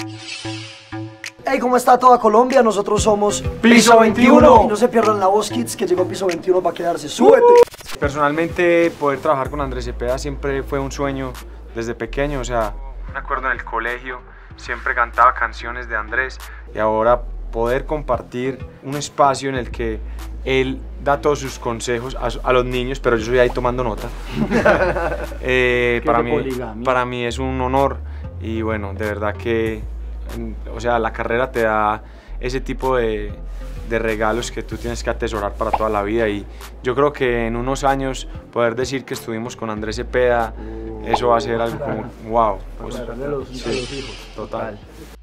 Hey, ¿cómo está toda Colombia? Nosotros somos Piso 21. Y no se pierdan La Voz Kids, que llegó Piso 21 para quedarse. ¡Súbete! Personalmente, poder trabajar con Andrés Cepeda siempre fue un sueño desde pequeño. O sea, me acuerdo en el colegio, siempre cantaba canciones de Andrés. Y ahora poder compartir un espacio en el que él da todos sus consejos a los niños, pero yo soy ahí tomando nota. Para mí es un honor y bueno, de verdad que, o sea, la carrera te da ese tipo de regalos que tú tienes que atesorar para toda la vida, y yo creo que en unos años poder decir que estuvimos con Andrés Cepeda, eso va a ser algo como wow. Pues, a los hijos. Total.